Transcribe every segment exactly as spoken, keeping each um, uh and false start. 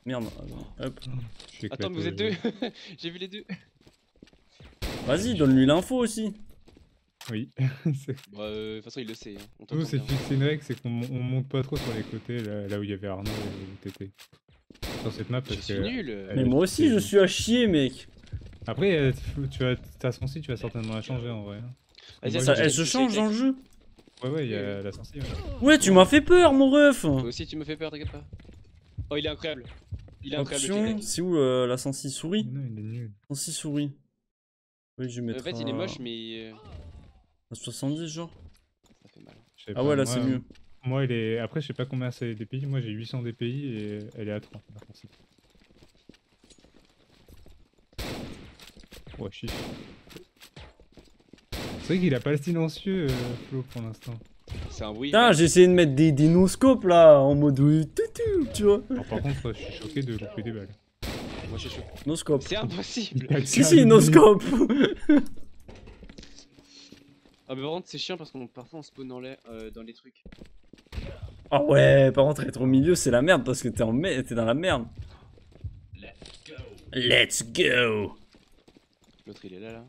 Merde, hop. Attends, mais vous êtes deux. J'ai vu les deux. Vas-y, donne-lui l'info aussi. Oui. Bah, euh, de toute façon, il le sait. Hein. On Nous, t'entend c'est bien. fixé une règle, c'est qu'on on monte pas trop sur les côtés, là, là où il y avait Arnaud et où t'étais. Sur cette map, parce Je suis que. nul. Mais moi aussi, je suis à chier, mec. Après, euh, tu as ta sensi, tu vas certainement la changer en vrai. Vas-y, Moi, Ça, attends, elle j'ai- se change dans le jeu. Ouais, ouais, il y a la sensi. Ouais, Ouais, tu m'as fait peur, mon ref. Toi aussi, tu me fais peur, t'inquiète pas. Oh, il est incroyable. Il est incroyable. le Option, T-Tech. c'est où euh, la sensi souris? Mais non, il est nul. Sensi souris. Oui, je vais En mettre. fait, il est à- moche, mais. euh, à soixante-dix, genre. Ça fait mal. Je sais Ah pas, ouais, là, moi, c'est mieux. Moi, elle est. Après, je sais pas combien c'est des pays. Moi, j'ai huit cents D P I et elle est à trois. La sensi. Ouais, chiche. C'est vrai qu'il a pas le silencieux, euh, Flo, pour l'instant. C'est un bruit. Putain, j'ai essayé de mettre des, des no-scopes là, en mode oui, toutou, tu vois. Alors, par contre, je suis choqué de louper des balles. Moi, je suis chaud. No-scope. C'est impossible. Si, si, no-scope. Ah, mais par contre, c'est chiant parce qu'on parfois on spawn dans les, euh, dans les trucs. Ah ouais, par contre, être au milieu, c'est la merde parce que t'es en me- t'es dans la merde. Let's go. L'autre, il est là, là.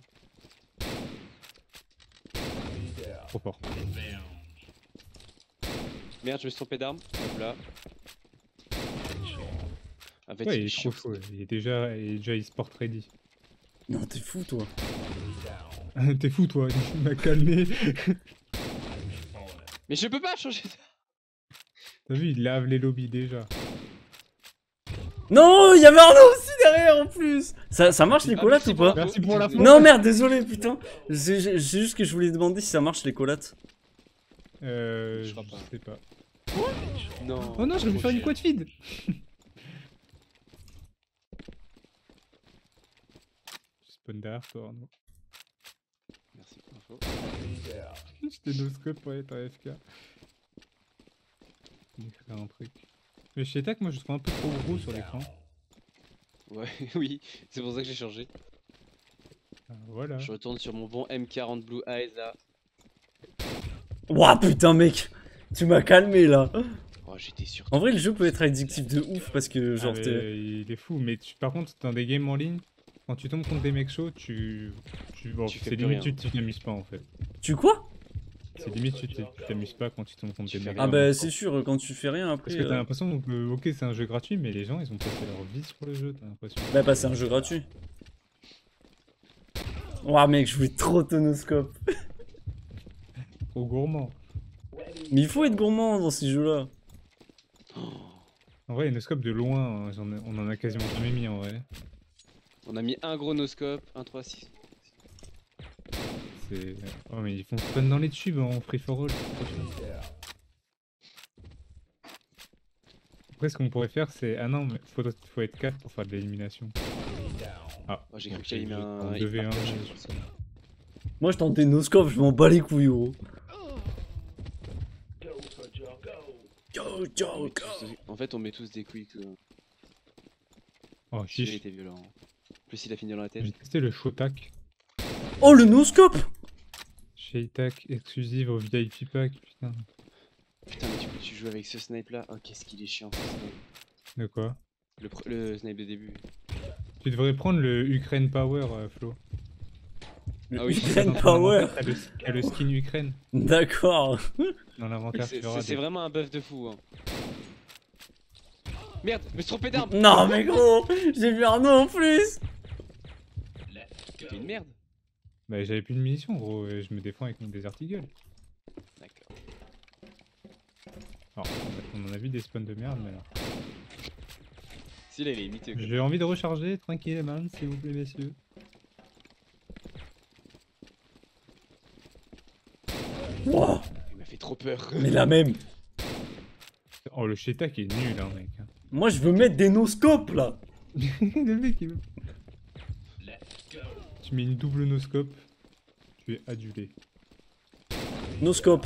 Trop fort. Merde, je me suis trompé d'arme. Hop là. En fait, Ouais, il il est est trop chaud. chaud. Il est déjà, il est déjà e-sport ready. Non, t'es fou, toi. T'es fou, toi. Il m'a calmé. Mais je peux pas changer ça. T'as vu, il lave les lobbies déjà. Non, il y avait Arnaud aussi derrière en plus. Ça, ça marche les Ah, collates merci ou pour pas? l'info. Merci pour l'info. Non, merde, désolé, putain. C'est c'est juste que je voulais demander si ça marche les collates. Euh, Je je crois pas. sais pas. Non. Oh non, je vais me faire une quad feed. Je spawn derrière toi, Arnaud. Merci pour l'info. J'étais no scope pour être A F K. D'écrire un truc. Mais chez Tac, moi je trouve un peu trop gros sur l'écran. Ouais, oui, c'est pour ça que j'ai changé. Ah, voilà. Je retourne sur mon bon M quarante Blue Eyes là. Ouah, putain, mec. Tu m'as calmé là. Oh, j'étais sûr. En vrai, le jeu peut être addictif de ouf parce que, genre, Ah, t'es. mais il est fou, mais tu, par contre, dans des games en ligne, quand tu tombes contre des mecs chauds, tu. tu bon, Tu fais c'est plus limite, rien. tu tu t'amuses pas en fait. Tu quoi? C'est limite, tu t'es- tu t'amuses pas quand tu tombes contre Tu des fais mecs. Ah, rien. bah, c'est sûr, quand tu fais rien après. Parce que t'as euh, l'impression que, ok, c'est un jeu gratuit, mais les gens ils ont passé leur vie sur le jeu, t'as l'impression. Bah, bah, c'est un jeu gratuit. Ouah, mec, je voulais trop tonoscope. Trop gourmand. Mais il faut être gourmand dans ces jeux-là. En vrai, les noscopes de loin, hein, j'en ai- on en a quasiment jamais mis en vrai. On a mis un gros noscope, un trois six. C'est. Oh, mais ils font spawn dans les tubes en free for all. c'est trop chiant. Après, ce qu'on pourrait faire, c'est. Ah non, mais faut, faut être quatre pour faire de l'élimination. Ah, Oh, j'ai cru donc que j'allais mis un- deux v un. Moi, je tentais noscope, je m'en bats les couilles, gros. Go, go, go. En fait, on met tous des quicks. Euh... Oh, Il chiche. était violent. En plus, il a fini dans la tête. J'ai testé le Shotak. Oh, le noscope. Shotak exclusive au V I P pack, putain. Putain, mais du coup, tu joues avec ce snipe là. Oh, qu'est-ce qu'il est chiant ce snipe. De quoi? Le, pr- le snipe de début. Tu devrais prendre le Ukraine Power, euh, Flo. Ah oui, Ukraine Dans ton Power. inventaire, T'as le, t'as le skin Ukraine. D'accord. Dans l'inventaire, C'est tu auras c'est- c'est des... vraiment un buff de fou. Hein. Merde, je me suis trompé d'arme. Non, mais gros, j'ai vu Arnaud en plus. T'es une merde. Bah, j'avais plus de munitions, gros, et je me défends avec mon Desert Eagle. D'accord. Alors, on en a vu des spawns de merde, mais là. Si là, il est miteux. quoi. J'ai envie de recharger, tranquillement, s'il vous plaît, messieurs. Wow, Il m'a fait trop peur. mais la même. Oh, le Shetak est nul, hein, mec. Moi, je veux mettre des noscopes là. Le mec, il veut... Tu mets une double noscope, tu es adulé. Noscope.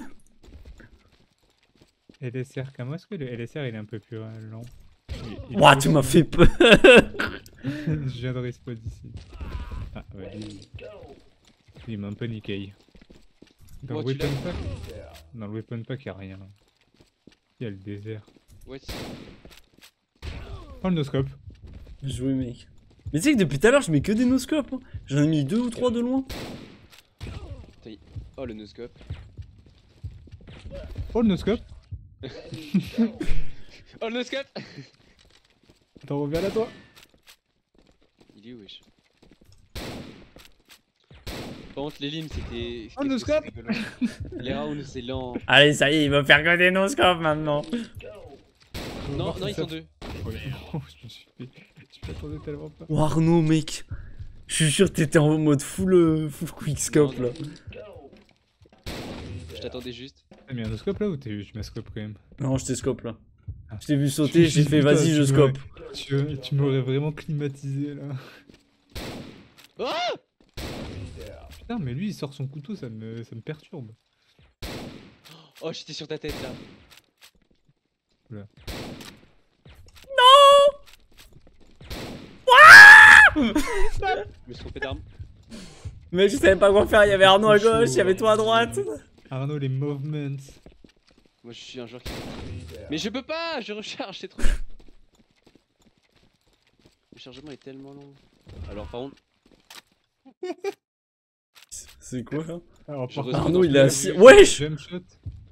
L S R, comment est-ce que le L S R il est un peu plus euh, lent? Il- il est Ouah, trop tu m'as slow. fait peur. Je viens de respawn ici. Ah, ouais, lui, il m'a un peu niqué. Dans Oh, le tu weapon l'as pack, dans le weapon pack, il y a rien. Il y a le désert. Ouais. Oh le noscope. Joué mec. Mais tu sais que depuis tout à l'heure je mets que des noscopes. Hein. J'en ai mis deux ou trois de loin. Oh le noscope. Oh le noscope. Oh le noscope. Attends, reviens là toi. Il est où wesh? Par contre les limes c'était... Oh le noscope. Les rounds c'est lent. Allez ça y est il va faire que des noscopes maintenant. Non, non ils sont deux. Ouais. Oh, je me suis fait... Je m'attendais tellement pas. Oh Arnaud mec. Je suis sûr que t'étais en mode full, euh, full quickscope là. Je t'attendais juste. T'as mis un noscope là ou t'as eu ma scope quand même? Non je t'ai scope là. Ah. Je t'ai vu sauter, j'ai fait Putain, vas-y je tu scope. Tu, tu m'aurais vraiment climatisé là. Oh Putain mais lui il sort son couteau, ça me, ça me perturbe. Oh j'étais sur ta tête là. Oula. Je me suis trompé d'arme. Mais je savais pas quoi faire, il y avait Arnaud à Chaud, gauche, il y avait toi à droite. Arnaud les movements. Moi je suis un joueur qui... Mais je peux pas, je recharge, c'est trop... Le chargement est tellement long. Alors par contre... C'est quoi ça? Alors, Je par ressens contre, Arnaud il est dans assis. le- Wesh! Jump shot.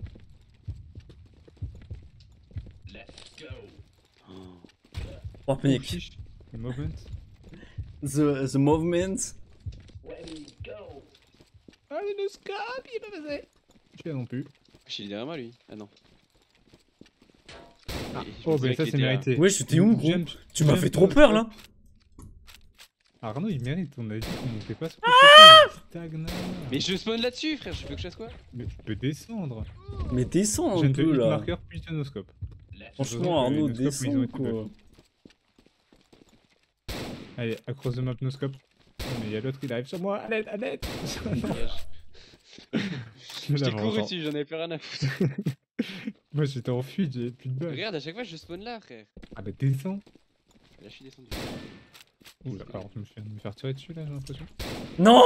Oh Oh, mec. chiche. Les movements. The, the movement. Ah le noscope, il est pas passé. Je l'ai non plus. Je suis derrière moi lui. Ah non. Ah. Et je me Oh disais bah ça qu'il c'est était là. mérité. Wesh t'es où gros? Jump- Tu m'as jump fait trop peur là. noscope. Arnaud il mérite, on a dit qu'on montait pas sur le Stagna. Mais je spawn là-dessus frère, je veux que je fasse quoi? Mais tu peux descendre. Mais descends Je un viens de te peu hit là. marqueur plus de noscope. Franchement Heureusement Arnaud que les noscopes, ils ont descends été quoi. buggés. Allez, across the map noscope. Oh, mais il y a l'autre, il arrive sur moi. À l'aide, à l'aide. Je t'ai couru dessus, j'en avais plus rien à foutre. Moi j'étais en fuite, j'avais plus de balles. Regarde, à chaque fois je spawn là frère. Ah bah descends. Là je suis descendu. Oula, alors je me fais me faire tirer dessus là, j'ai l'impression. Non!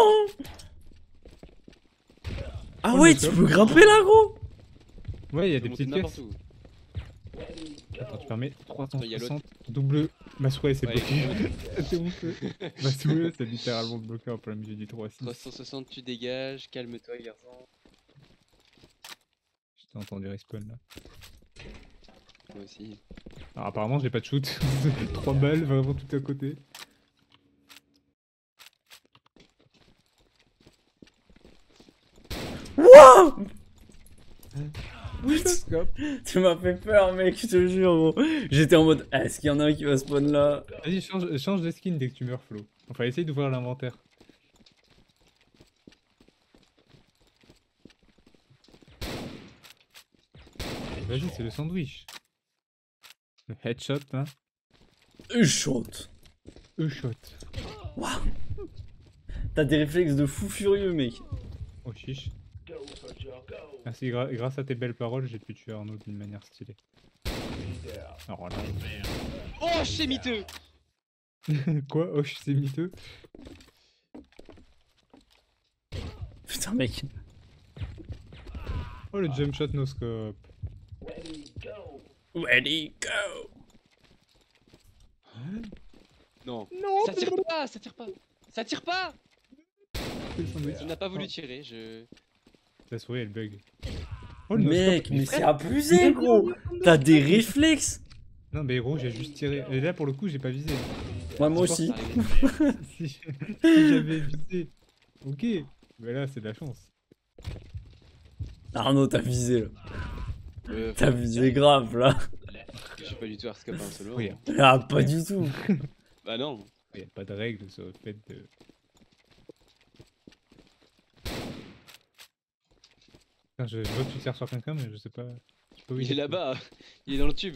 Ah Oh, ouais le tu scope. peux grimper là gros? Ouais, il y a Je des peux monter petites n'importe caisses. où. Attends, tu permets trois cent Attends, y a l'autre. soixante double. Masoué, c'est Ouais, bloqué. l'autre. C'est honteux. Masoué, c'est littéralement bloqué en plein milieu du trois six. trois cent soixante tu dégages, calme-toi garçon. Je t'ai entendu respawn là. Moi aussi. Alors apparemment, j'ai pas de shoot. trois balles, vraiment tout à côté. Wouah! Noscope. Tu m'as fait peur mec, je te jure gros. J'étais en mode, ah, est-ce qu'il y en a un qui va spawn là? Vas-y, change, change de skin dès que tu meurs, Flo. Enfin, essaye d'ouvrir l'inventaire. Vas-y, c'est le sandwich. Le headshot là. Shot. E-shot. T'as des réflexes de fou furieux mec. Oh chiche. Merci, gra- grâce à tes belles paroles, j'ai pu tuer Arnaud d'une manière stylée. Alors là. Oh c'est miteux. Quoi? Oh, c'est miteux. Putain mec. Oh, le jump shot no scope. Ready go. Non. Non, Ça tire pas, ça tire pas. Ça tire pas. c'est le sandwich. On n'a pas voulu tirer, je... La souris elle bug. Oh, le Mec, no-scope. mais c'est abusé gros. T'as des réflexes. Non, mais gros, j'ai juste tiré. Et là, pour le coup, j'ai pas visé. Ouais moi C'est aussi. fort, ça arrive. si si j'avais visé. Ok. Mais là, c'est de la chance. Arnaud t'as visé là. Euh, T'as faut- visé grave là. Je suis pas du tout hardscope en solo. Oui. hein. Ah pas du tout. Bah non. Il n'y a pas de règle sur le fait de. Putain, je, je vois que tu tires sur quelqu'un, mais je sais pas. Je sais pas où Il est là-bas. Il est dans le tube.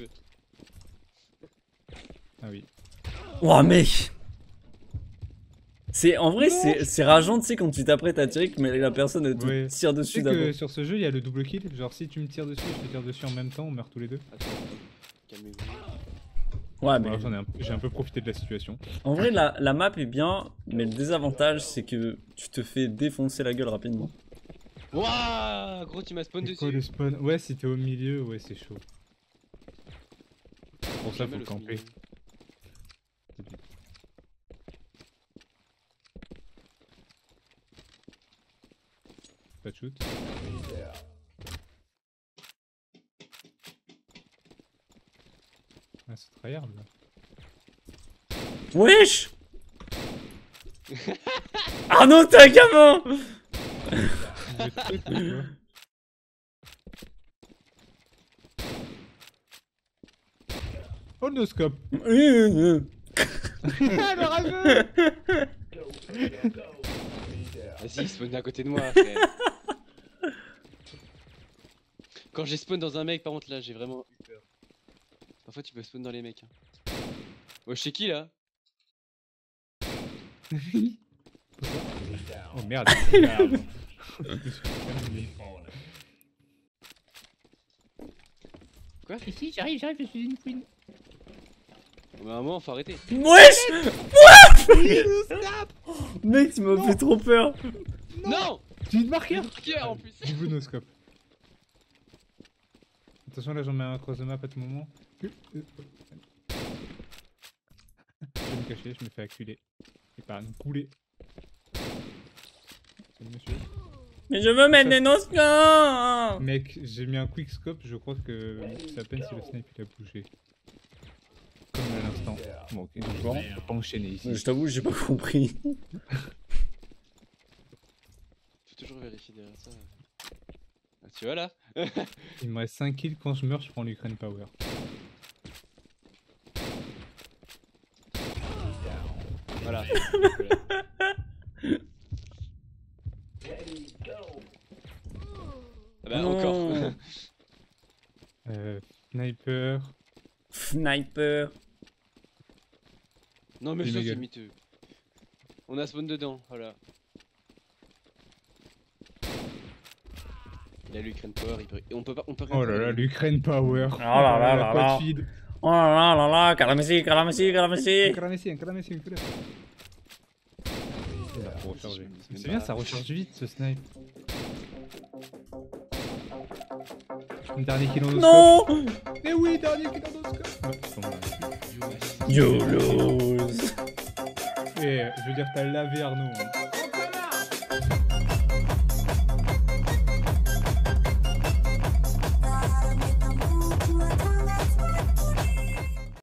Ah oui. Oh mec. C'est en vrai c'est c'est rageant tu sais quand tu t'apprêtes à tirer mais la personne elle te Ouais. tire Tu dessus sais d'abord. que sur ce jeu, il y a le double kill. Genre, si tu me tires dessus et je te tire dessus en même temps, on meurt tous les deux. Attends, calmez-vous. Ouais mais Voilà, j'en ai un- j'ai un peu profité de la situation. en vrai la, la map est bien mais le désavantage c'est que tu te fais défoncer la gueule rapidement. Wouah, gros, tu m'as spawn C'est quoi le dessus. spawn? Ouais, si t'es au milieu, ouais, c'est chaud. Pour ça, Jamais faut le camper. spawn. pas de shoot. Ah, c'est tryhard là. Wesh. Ah non, t'es un gamin. J'ai trop de quoi. Oh no scope. Euh, Le rageux. Vas-y, il spawn à côté de moi, frère. Quand j'ai spawn dans un mec, par contre, là, j'ai vraiment eu peur. Parfois, tu peux spawn dans les mecs. Hein. Oh, je sais qui là? Oh merde. Merde. Quoi? Ici, j'arrive, j'arrive, je suis une queen. Bah, à un moment, faut arrêter. Wesh. Mec, tu m'as fait trop peur. Non! J'ai une marqueur. Marqueur en plus! J'ai vu nos scopes. Attention, là j'en mets un across the map à tout moment. Je vais me cacher, je me fais acculer. Et pas nous couler. Salut monsieur. Mais je veux mettre des noscans. Mec, j'ai mis un quick scope, je crois que c'est à peine si le snipe il a bougé. Comme à l'instant. Bon, ok, donc on va pas enchaîner ici. Je t'avoue, j'ai pas compris. Faut toujours vérifier derrière ça. Ah, tu vois là? Il me reste cinq kills, quand je meurs, je prends l'Ukraine Power. Voilà. Ah bah Non. encore. Euh, sniper. Sniper. Non mais Il ça me c'est gueule. miteux. On a spawn dedans, voilà. Il a l'Ukraine Power, il peut... et on peut pas... On peut Oh là là, l'Ukraine Power. Oh là là là là. Quad feed. Oh là là là là, calamessi, calamessi, calamessi. Encore un messi, encore un messi, encore un. Il va pour recharger. C'est bien, ça recharge vite ce snipe. Un dernier kill en no Non. Mais oui, dernier kill en no scope. Ouais, ils sont là. You lose. Et je veux dire, t'as lavé Arnaud. Hein.